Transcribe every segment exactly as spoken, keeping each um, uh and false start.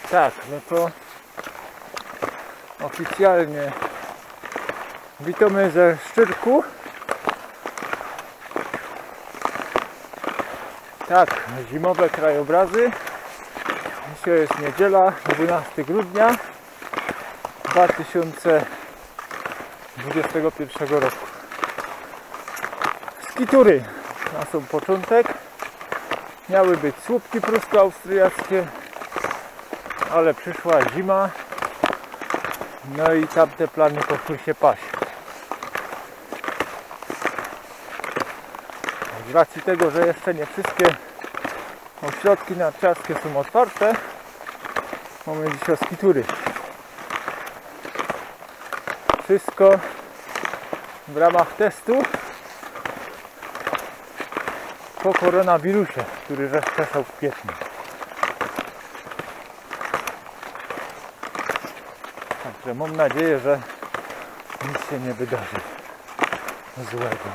Tak, no to oficjalnie witamy ze Szczyrku. Tak, zimowe krajobrazy. Dzisiaj jest niedziela, dwunastego grudnia dwa tysiące dwudziestego pierwszego roku. Skitury na sam początek. Miały być słupki prusko-austriackie, ale przyszła zima, no i tamte plany poszły się paść. Z racji tego, że jeszcze nie wszystkie ośrodki narciarskie są otwarte, mamy dzisiaj skitury. Wszystko w ramach testu po koronawirusie, który rozczesał w kwietniu. Także mam nadzieję, że nic się nie wydarzy złego.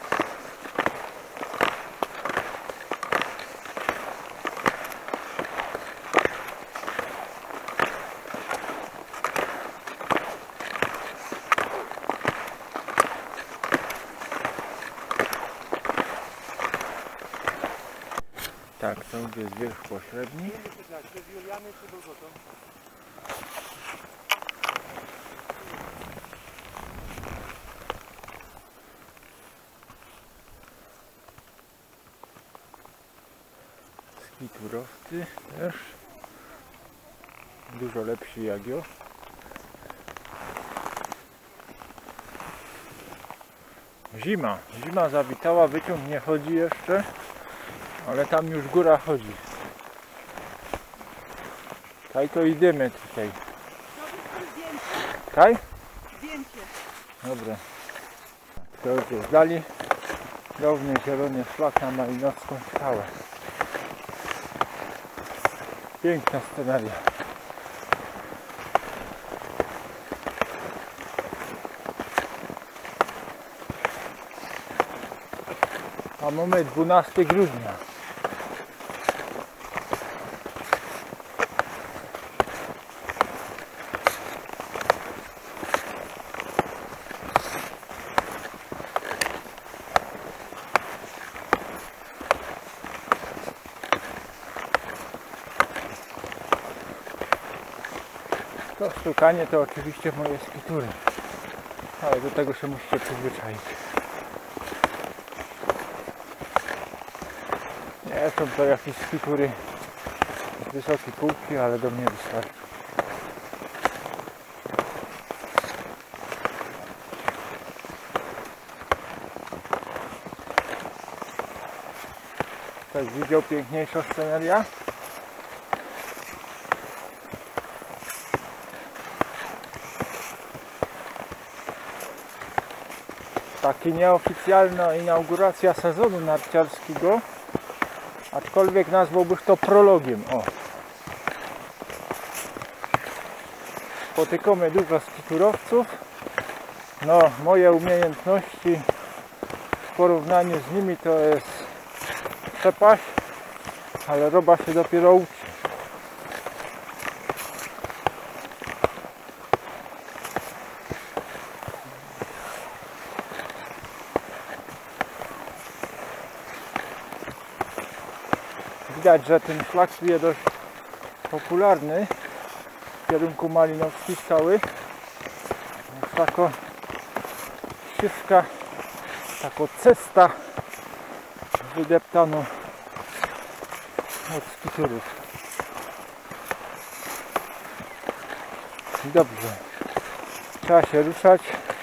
Tak, to jest wierch pośredni. Skiturowcy też. Dużo lepsi jak ja. Zima. Zima zawitała, wyciąg nie chodzi jeszcze. Ale tam już góra chodzi. Kaj to idziemy tutaj. Kaj? Zdjęcie. Dobra. To już jest dali. Drobny zielony szlak na Malinowską skałę. Piękna scenaria. A mamy dwunastego grudnia. To stukanie to oczywiście moje skitury, ale do tego się musicie przyzwyczaić. Nie są to jakieś skitury z wysokiej półki, ale do mnie wystarczy. Ktoś widział piękniejszą scenerię? Taka nieoficjalna inauguracja sezonu narciarskiego, aczkolwiek nazwałbym to prologiem. O. Spotykamy dużo skiturowców. No, moje umiejętności w porównaniu z nimi to jest przepaść, ale roba się dopiero uczy. Widać, że ten szlak tu jest dość popularny w kierunku Malinowskiej skały. Jest taka ścieżka, taka cesta wydeptano od skiturów. Dobrze, trzeba się ruszać,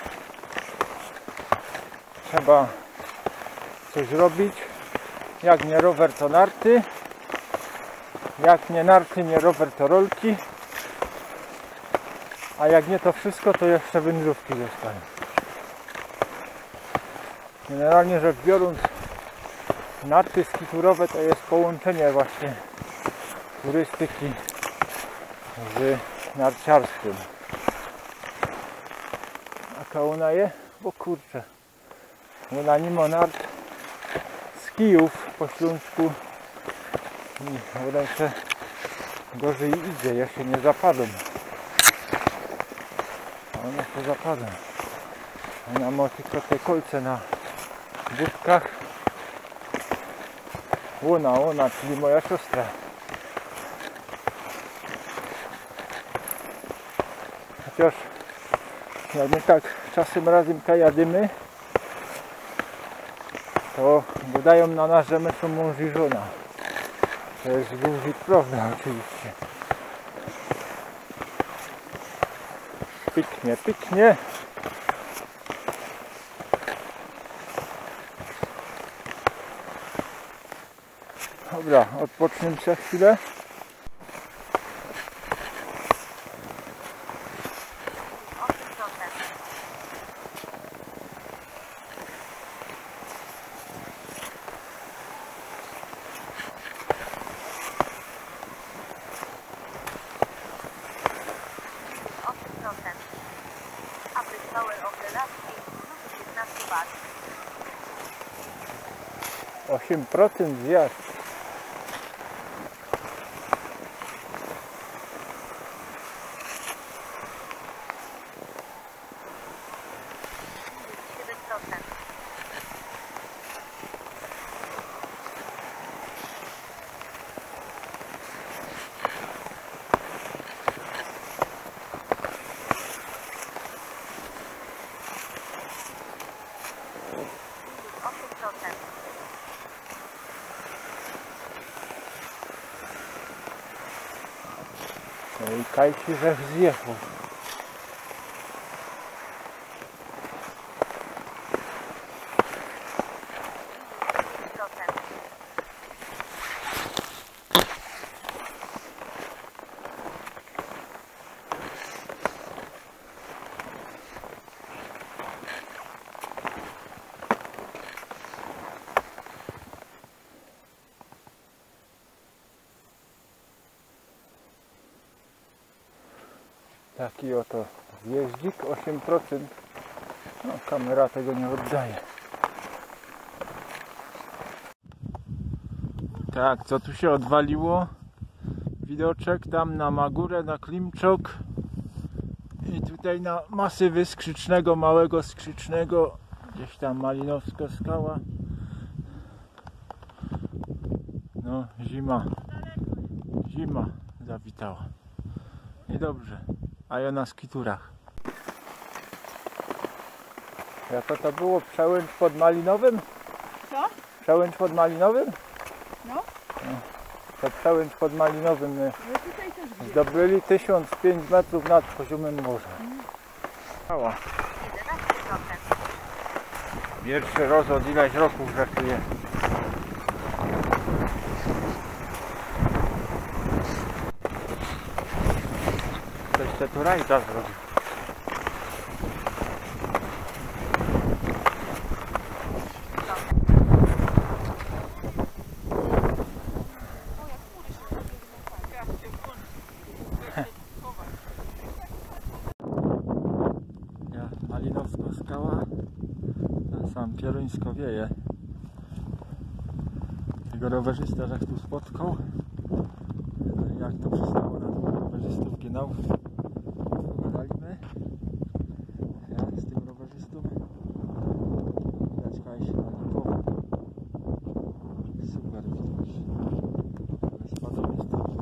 trzeba coś robić. Jak nie rower, to narty. Jak nie narty, nie rower, to rolki. A jak nie to wszystko, to jeszcze wędrówki zostają. Generalnie rzecz biorąc, narty skiturowe to jest połączenie właśnie turystyki z narciarstwem. A ona je? Bo kurczę, ona nie ma nart z kijów po śląsku i w ręce gorzej idzie, ja się nie zapadam. A one się zapadą. Ona ma tylko te kolce na budkach. Ona, ona, czyli moja siostra. Chociaż jak my tak czasem razem jadymy, to wydają na nas, że my są mąż i żona. To jest guzik prawda oczywiście. Piknie, piknie. Dobra, odpocznę za chwilę. osiem procent zjazd. No i Kajci żech zjechał. Taki oto jeździk, osiem procent. No, kamera tego nie oddaje. Tak, co tu się odwaliło? Widoczek tam na Magurę, na Klimczok. I tutaj na masywy skrzycznego, małego skrzycznego. Gdzieś tam Malinowska skała. No, zima. Zima zawitała. I dobrze. A ja na skiturach. Jak to było? Przełęcz pod Malinowym? Co? Przełęcz pod Malinowym? No. No. To przełęcz pod Malinowym my No tutaj też gdzieś. zdobyli tysiąc pięć metrów nad poziomem morza. Mała. Pierwszy raz od ileś roków żartuję. Ktoś te tu rajda zrobił. Ja, Malinowska skała, a sam Pieruńsko wieje. Tego rowerzysta żech tu spotkał. Jak to przystało na dwóch rowerzystów genau. Pogadaliśmy. Ja z tym rowerzystą. Widać Kaj się na Lipową. Super widać. Spadowisko.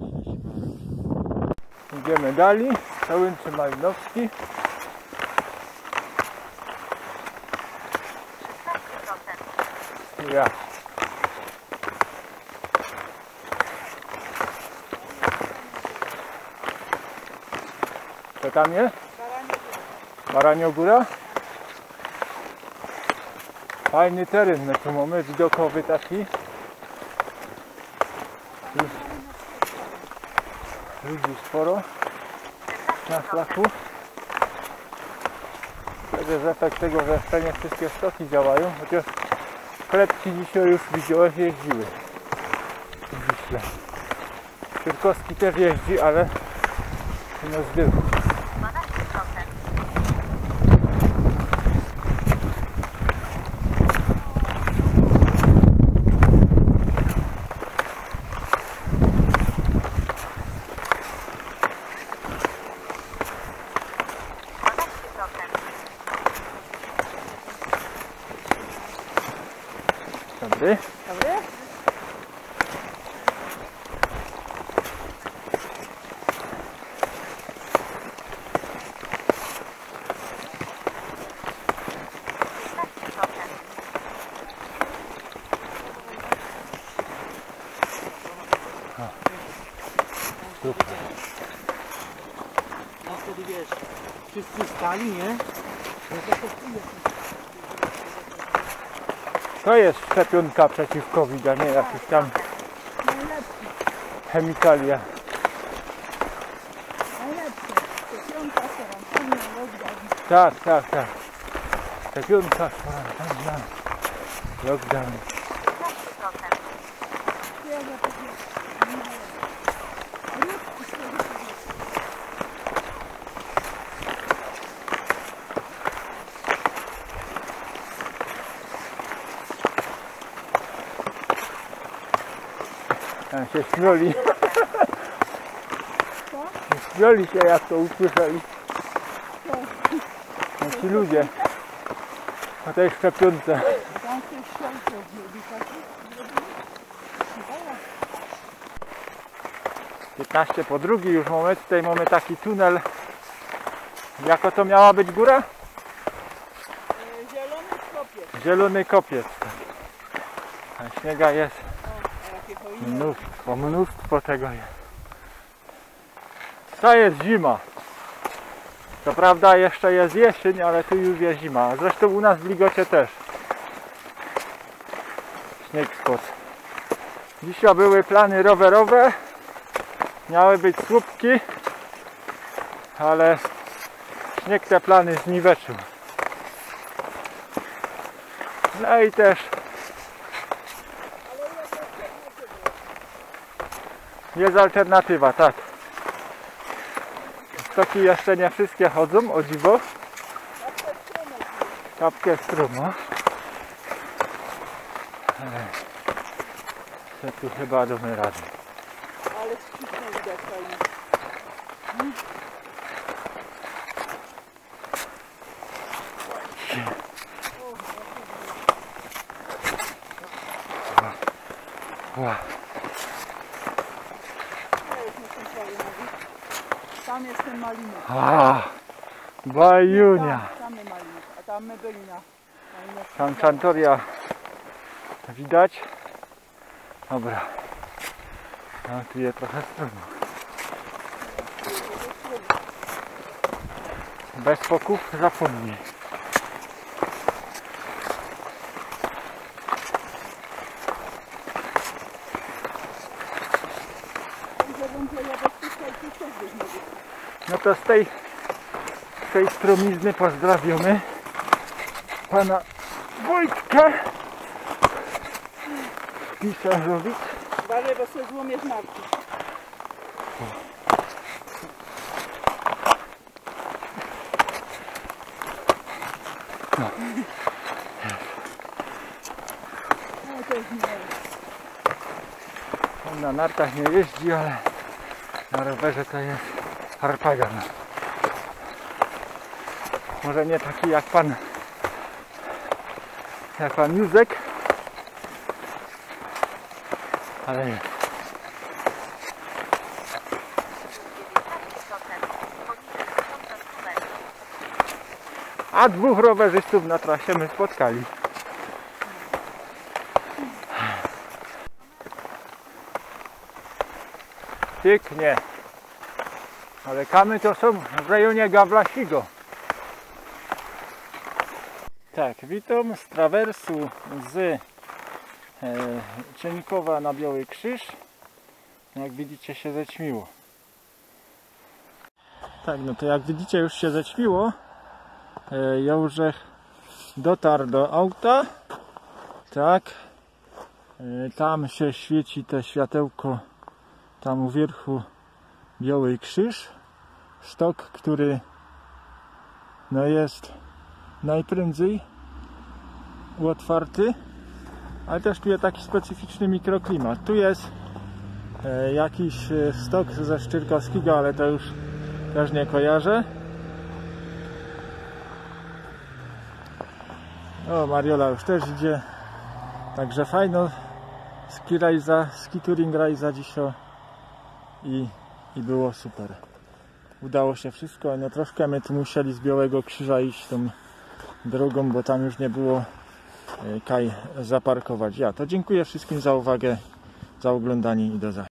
Idziemy dalej. Przełęczy Malinowski. Ja. Co tam jest? Baraniogóra. Fajny teren, my tu mamy widokowy taki. Ludzi sporo na szlaku. To jest efekt tego, że jeszcze nie wszystkie stoki działają, chociaż klepki dzisiaj już widziałeś jeździły. Wiśle. Kierkowski też jeździ, ale no zbył. dobry. Dobry? Super. No wtedy wiesz, wszyscy stali, nie? To jest szczepionka przeciw COVID, a nie jakiś tam Najlepszy, chemikalia. najlepszy. Szczepionka, kwarantanna, lockdown. Tak, tak, tak. Szczepionka, kwarantanna, lockdown. Ja zapewne. A już z tego powiedz. Tam się śmiali. Co? Śmiali się, jak to usłyszeli. Co? No ci ludzie. O tej szczepionce. Tam ktoś szalko zrobi taki. piętnaście po drugiej już moment. Tutaj mamy taki tunel. Jaka to miała być góra? Zielony kopiec. Zielony kopiec. A śniega jest O, jakie hojne. mnóstwo, mnóstwo tego jest. To jest zima. Co prawda jeszcze jest jesień, ale tu już jest zima. Zresztą u nas w Ligocie też. Śnieg spadł. Dzisiaj były plany rowerowe. Miały być słupki, ale śnieg te plany zniweczył. No i też jest alternatywa, tak. Stoki jeszcze nie wszystkie chodzą, o dziwo. Kapkę strumu. Ale się tu chyba damy radę. Ale skrzypno widać fajnie. Ła. Ja już nie chcę prawie mówić. Tam jest ten malinek. A, Bajunia. Tam, tam jest malinek, a tam my byli na... na Tam Santoria widać. Dobra. No tu jest trochę strumu. Bez poków zapomnij. No to z tej, z tej stromizny pozdrawiamy pana Wojtka Pisarzowic. Uważaj, bo sobie złomiesz narki. No. No to jest miłe. On na nartach nie jeździ, ale na rowerze to jest harpagan. Może nie taki jak pan jak pan Józek, ale jest. A dwóch rowerzystów na trasie my spotkali. Pięknie. Ale kamy to są w rejonie Gawlasigo. Tak, witam z trawersu z e, Cienikowa na Biały Krzyż. Jak widzicie, się zaćmiło. Tak, no to jak widzicie, już się zaćmiło. E, Jołżech dotarł do auta. Tak. E, tam się świeci te światełko. Tam u wierchu Biały Krzyż. Stok, który no jest najprędzej otwarty, ale też tu jest taki specyficzny mikroklimat. Tu jest e, jakiś stok ze Szczyrkowskiego, ale to już też nie kojarzę. O, Mariola już też idzie. Także fajno ski rajza, ski touring rajza dzisiaj i, i było super. Udało się wszystko, no troszkę my tu musieli z Białego Krzyża iść tą drogą, bo tam już nie było kaj zaparkować. Ja to dziękuję wszystkim za uwagę, za oglądanie i do zobaczenia.